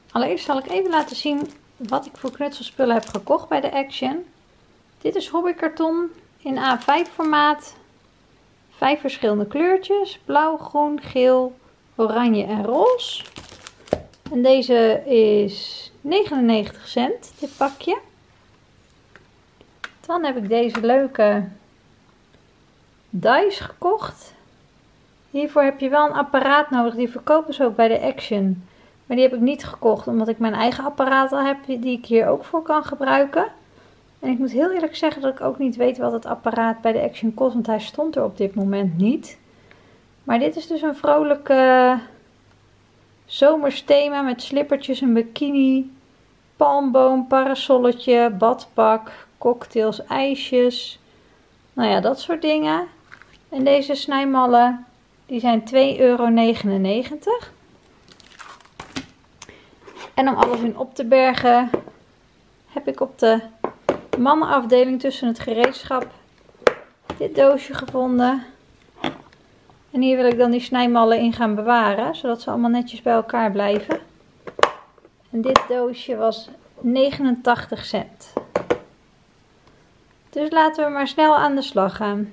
Allereerst zal ik even laten zien wat ik voor knutselspullen heb gekocht bij de Action. Dit is hobbykarton in A5 formaat. 5 verschillende kleurtjes. Blauw, groen, geel, oranje en roze. En deze is 99 cent, dit pakje. Dan heb ik deze leuke dice gekocht. Hiervoor heb je wel een apparaat nodig. Die verkopen ze ook bij de Action. Maar die heb ik niet gekocht omdat ik mijn eigen apparaat al heb die ik hier ook voor kan gebruiken. En ik moet heel eerlijk zeggen dat ik ook niet weet wat het apparaat bij de Action kost. Want hij stond er op dit moment niet. Maar dit is dus een vrolijke zomersthema met slippertjes, een bikini, palmboom, parasolletje, badpak, cocktails, ijsjes. Nou ja, dat soort dingen. En deze snijmallen, die zijn €2,99. En om alles in op te bergen, heb ik op de mannenafdeling tussen het gereedschap dit doosje gevonden. En hier wil ik dan die snijmallen in gaan bewaren, zodat ze allemaal netjes bij elkaar blijven. En dit doosje was 89 cent. Dus laten we maar snel aan de slag gaan.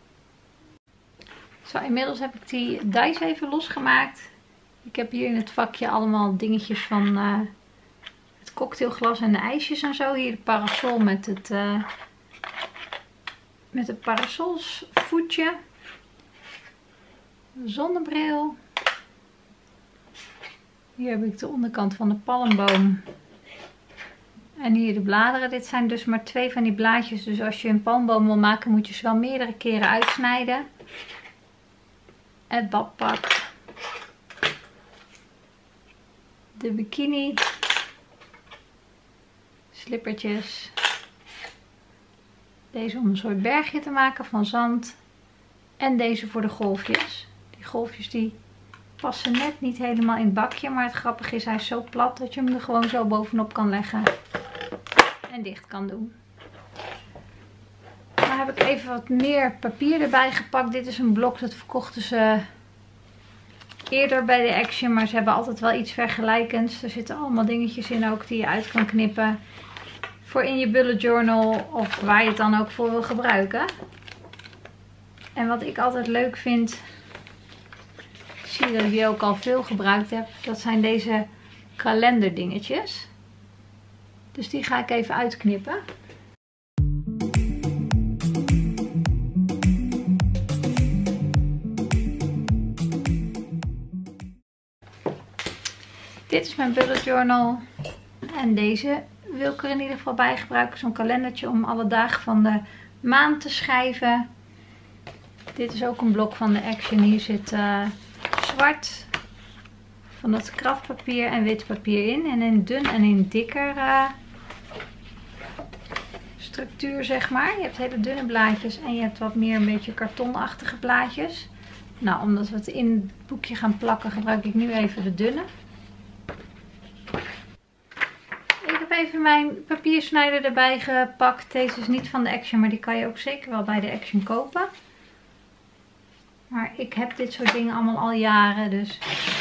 Zo, inmiddels heb ik die dice even losgemaakt. Ik heb hier in het vakje allemaal dingetjes van het cocktailglas en de ijsjes en zo. Hier de parasol met het parasolvoetje. De zonnebril. Hier heb ik de onderkant van de palmboom. En hier de bladeren. Dit zijn dus maar 2 van die blaadjes. Dus als je een palmboom wil maken moet je ze wel meerdere keren uitsnijden. Het badpak. De bikini. Slippertjes. Deze om een soort bergje te maken van zand. En deze voor de golfjes. Die golfjes die passen net niet helemaal in het bakje. Maar het grappige is, hij is zo plat dat je hem er gewoon zo bovenop kan leggen. En dicht kan doen. Dan heb ik even wat meer papier erbij gepakt. Dit is een blok, dat verkochten ze eerder bij de Action. Maar ze hebben altijd wel iets vergelijkends. Er zitten allemaal dingetjes in ook die je uit kan knippen. Voor in je bullet journal of waar je het dan ook voor wil gebruiken. En wat ik altijd leuk vind, ik zie dat ik die ook al veel gebruikt heb, dat zijn deze kalenderdingetjes. Dus die ga ik even uitknippen. Dit is mijn bullet journal. En deze wil ik er in ieder geval bij gebruiken. Zo'n kalendertje om alle dagen van de maand te schrijven. Dit is ook een blok van de Action. Hier zit zwart van dat kraftpapier en wit papier in. En in dun en in dikker structuur, zeg maar. Je hebt hele dunne blaadjes en je hebt wat meer een beetje kartonachtige blaadjes. Nou, omdat we het in het boekje gaan plakken, gebruik ik nu even de dunne. Ik heb even mijn papiersnijder erbij gepakt. Deze is niet van de Action, maar die kan je ook zeker wel bij de Action kopen. Maar ik heb dit soort dingen allemaal al jaren, dus.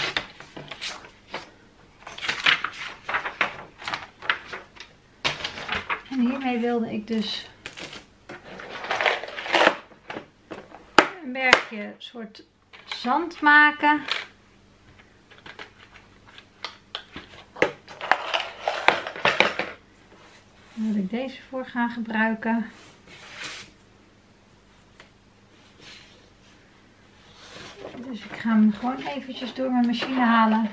En hiermee wilde ik dus een bergje soort zand maken. Daar wil ik deze voor gaan gebruiken. Dus ik ga hem gewoon eventjes door mijn machine halen.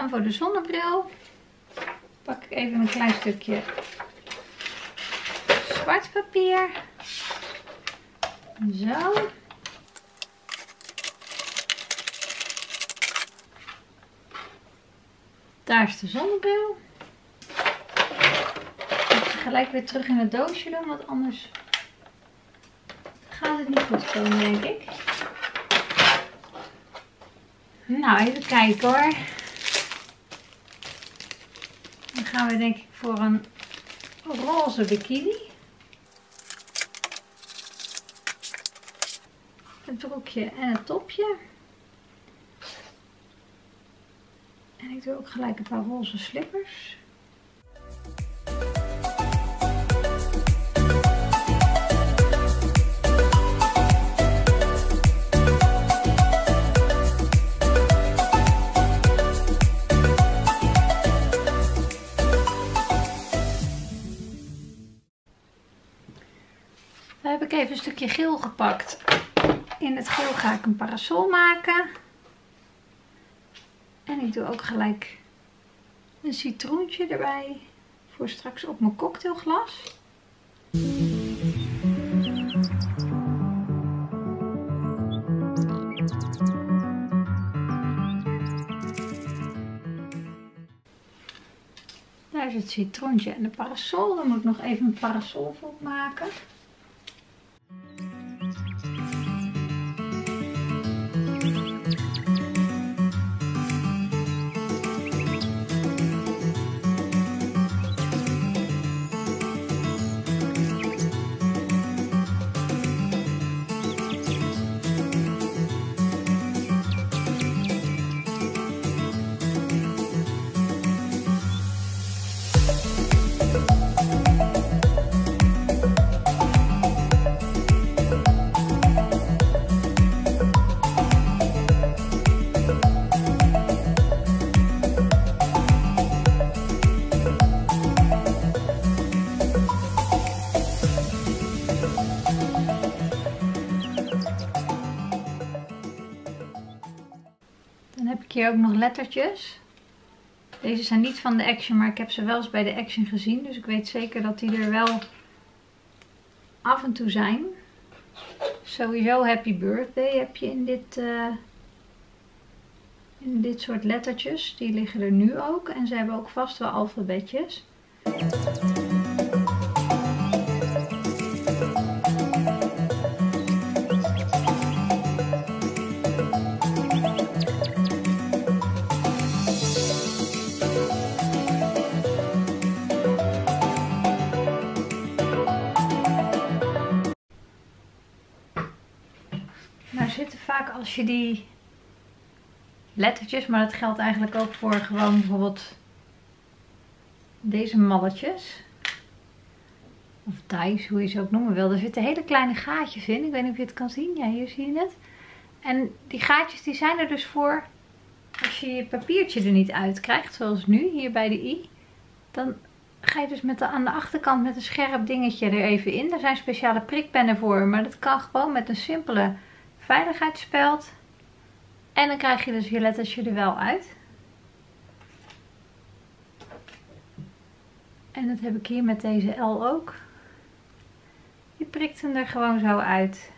Dan voor de zonnebril pak ik even een klein stukje zwart papier. Zo. Daar is de zonnebril. Ik ga gelijk weer terug in het doosje doen, want anders gaat het niet goed komen, denk ik. Nou, even kijken hoor. Dan gaan we denk ik voor een roze bikini. Het broekje en het topje. En ik doe ook gelijk een paar roze slippers. Dan heb ik even een stukje geel gepakt. In het geel ga ik een parasol maken. En ik doe ook gelijk een citroentje erbij. Voor straks op mijn cocktailglas. Daar is het citroentje en de parasol. Dan moet ik nog even een parasolvoet maken. Dan heb ik hier ook nog lettertjes. Deze zijn niet van de Action, maar ik heb ze wel eens bij de Action gezien. Dus ik weet zeker dat die er wel af en toe zijn. Sowieso Happy Birthday heb je in dit soort lettertjes. Die liggen er nu ook. En ze hebben ook vast wel alfabetjes. Nou zitten vaak als je die lettertjes, maar dat geldt eigenlijk ook voor gewoon bijvoorbeeld deze malletjes. Of dies, hoe je ze ook noemen wil. Er zitten hele kleine gaatjes in. Ik weet niet of je het kan zien. Ja, hier zie je het. En die gaatjes die zijn er dus voor als je je papiertje er niet uit krijgt. Zoals nu, hier bij de i. Dan ga je dus aan de achterkant met een scherp dingetje er even in. Er zijn speciale prikpennen voor. Maar dat kan gewoon met een simpele veiligheidsspeld. En dan krijg je dus je lettertje er wel uit. En dat heb ik hier met deze L ook. Je prikt hem er gewoon zo uit.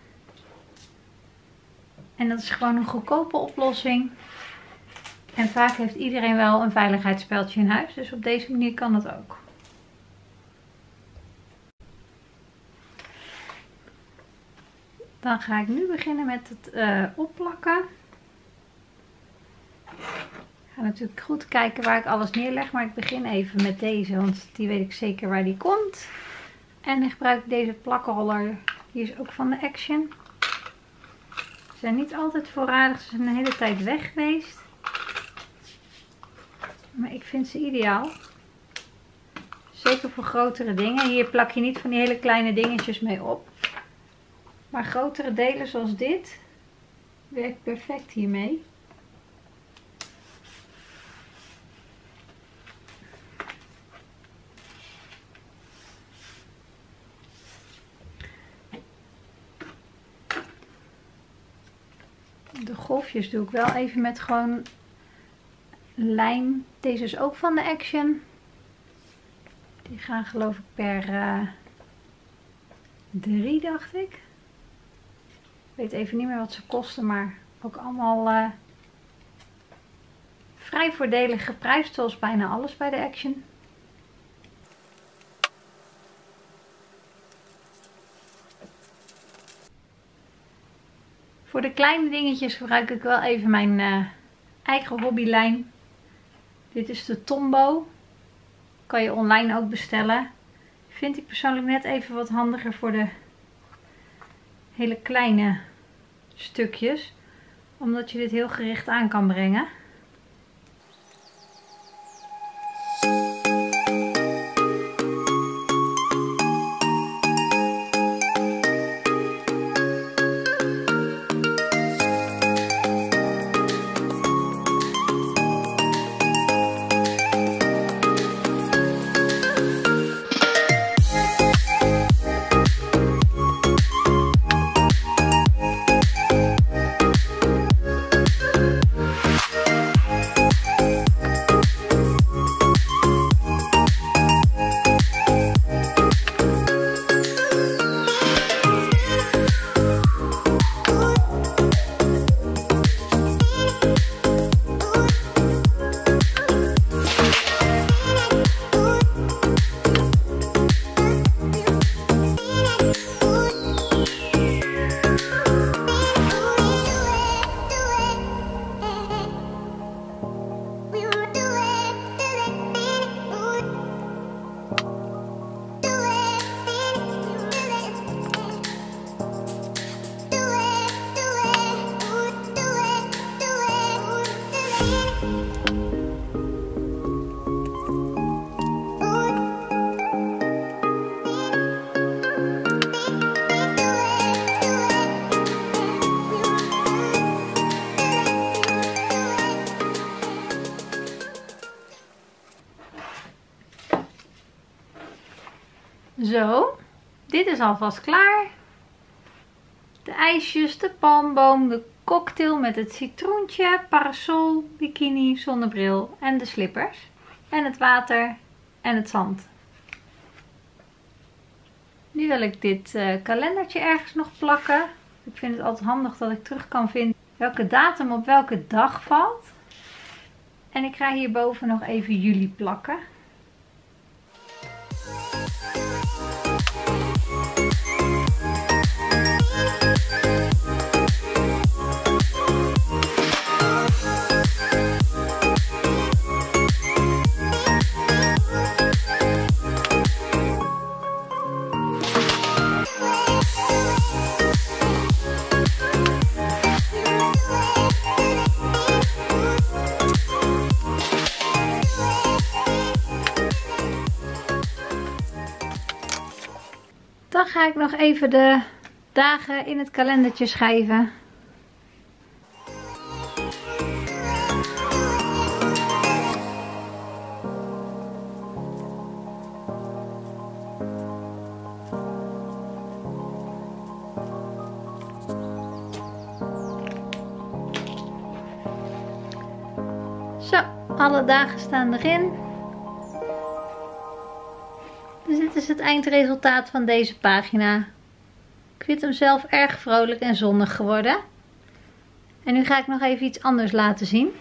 En dat is gewoon een goedkope oplossing. En vaak heeft iedereen wel een veiligheidsspeldje in huis. Dus op deze manier kan dat ook. Dan ga ik nu beginnen met het opplakken. Ik ga natuurlijk goed kijken waar ik alles neerleg. Maar ik begin even met deze. Want die weet ik zeker waar die komt. En dan gebruik ik deze plakroller. Die is ook van de Action. Ze zijn niet altijd voorradig. Ze zijn een hele tijd weg geweest. Maar ik vind ze ideaal. Zeker voor grotere dingen. Hier plak je niet van die hele kleine dingetjes mee op. Maar grotere delen zoals dit werkt perfect hiermee. De golfjes doe ik wel even met gewoon lijm. Deze is ook van de Action. Die gaan geloof ik per 3 dacht ik. Ik weet even niet meer wat ze kosten, maar ook allemaal vrij voordelig geprijsd, zoals bijna alles bij de Action. Voor de kleine dingetjes gebruik ik wel even mijn eigen hobbylijm. Dit is de Tombow. Kan je online ook bestellen. Vind ik persoonlijk net even wat handiger voor de hele kleine stukjes. Omdat je dit heel gericht aan kan brengen. Zo, dit is alvast klaar. De ijsjes, de palmboom, de cocktail met het citroentje, parasol, bikini, zonnebril en de slippers. En het water en het zand. Nu wil ik dit kalendertje ergens nog plakken. Ik vind het altijd handig dat ik terug kan vinden welke datum op welke dag valt. En ik ga hierboven nog even juli plakken. Dan ga ik nog even de dagen in het kalendertje schrijven. Zo, alle dagen staan erin. Dus dit is het eindresultaat van deze pagina. Ik vind hem zelf erg vrolijk en zonnig geworden. En nu ga ik nog even iets anders laten zien.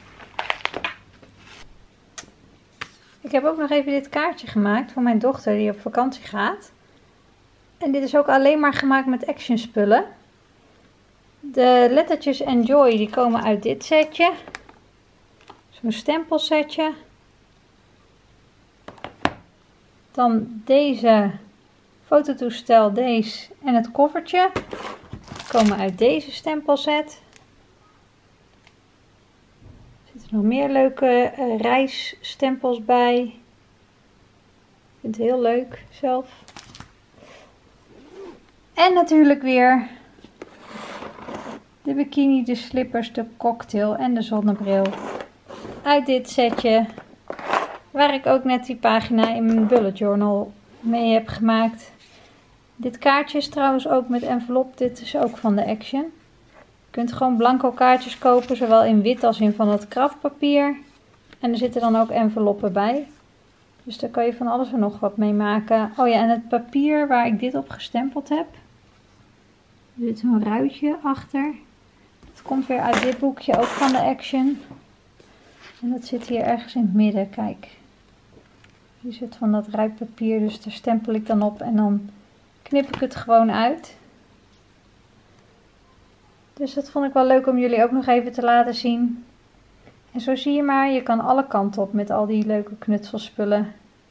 Ik heb ook nog even dit kaartje gemaakt voor mijn dochter die op vakantie gaat. En dit is ook alleen maar gemaakt met Action spullen. De lettertjes Enjoy die komen uit dit setje. Zo'n stempelsetje. Dan deze fototoestel, deze en het koffertje komen uit deze stempelset. Er zitten nog meer leuke reisstempels bij. Ik vind het heel leuk zelf. En natuurlijk weer de bikini, de slippers, de cocktail en de zonnebril uit dit setje. Waar ik ook net die pagina in mijn bullet journal mee heb gemaakt. Dit kaartje is trouwens ook met envelop. Dit is ook van de Action. Je kunt gewoon blanco kaartjes kopen. Zowel in wit als in van dat kraftpapier. En er zitten dan ook enveloppen bij. Dus daar kan je van alles en nog wat mee maken. Oh ja, en het papier waar ik dit op gestempeld heb. Er zit een ruitje achter. Het komt weer uit dit boekje, ook van de Action. En dat zit hier ergens in het midden, kijk. Hier zit van dat ruitpapier, dus daar stempel ik dan op en dan knip ik het gewoon uit. Dus dat vond ik wel leuk om jullie ook nog even te laten zien. En zo zie je maar, je kan alle kanten op met al die leuke knutselspullen.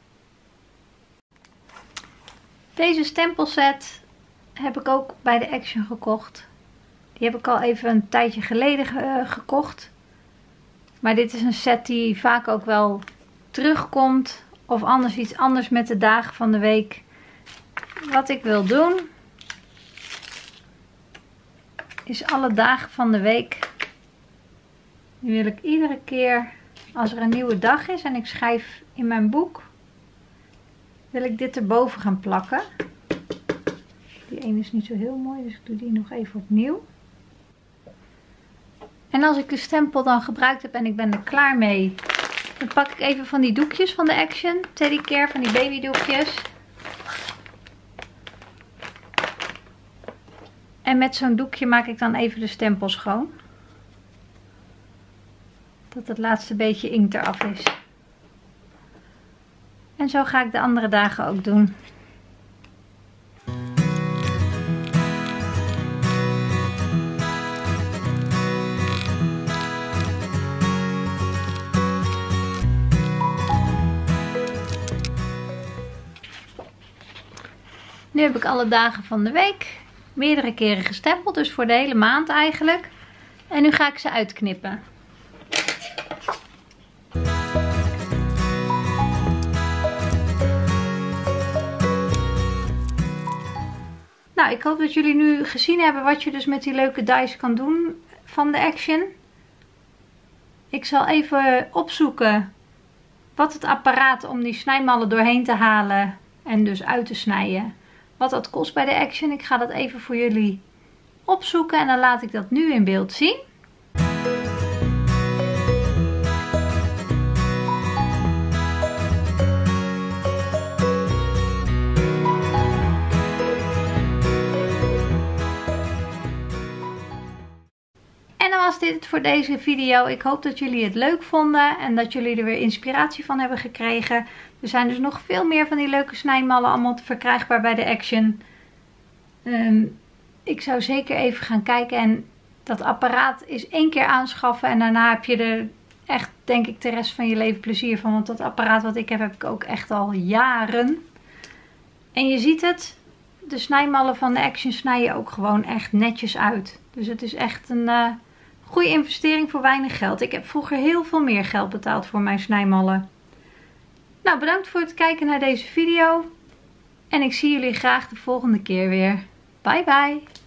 Deze stempelset heb ik ook bij de Action gekocht. Die heb ik al even een tijdje geleden gekocht. Maar dit is een set die vaak ook wel terugkomt. Of anders iets anders met de dagen van de week. Wat ik wil doen, is alle dagen van de week. Nu wil ik iedere keer als er een nieuwe dag is en ik schrijf in mijn boek, wil ik dit erboven gaan plakken. Die ene is niet zo heel mooi, dus ik doe die nog even opnieuw. En als ik de stempel dan gebruikt heb en ik ben er klaar mee, dan pak ik even van die doekjes van de Action, Teddycare, van die babydoekjes. En met zo'n doekje maak ik dan even de stempel schoon. Dat het laatste beetje inkt eraf is. En zo ga ik de andere dagen ook doen. Nu heb ik alle dagen van de week meerdere keren gestempeld, dus voor de hele maand eigenlijk. En nu ga ik ze uitknippen. Nou, ik hoop dat jullie nu gezien hebben wat je dus met die leuke dies kan doen van de Action. Ik zal even opzoeken wat het apparaat om die snijmallen doorheen te halen en dus uit te snijden, wat dat kost bij de Action. Ik ga dat even voor jullie opzoeken en dan laat ik dat nu in beeld zien. En dan was dit het voor deze video. Ik hoop dat jullie het leuk vonden en dat jullie er weer inspiratie van hebben gekregen. Er zijn dus nog veel meer van die leuke snijmallen allemaal verkrijgbaar bij de Action. Ik zou zeker even gaan kijken en dat apparaat is 1 keer aanschaffen en daarna heb je er echt, denk ik, de rest van je leven plezier van. Want dat apparaat wat ik heb ik ook echt al jaren. En je ziet het, de snijmallen van de Action snij je ook gewoon echt netjes uit. Dus het is echt een goede investering voor weinig geld. Ik heb vroeger heel veel meer geld betaald voor mijn snijmallen. Nou, bedankt voor het kijken naar deze video. En ik zie jullie graag de volgende keer weer. Bye bye!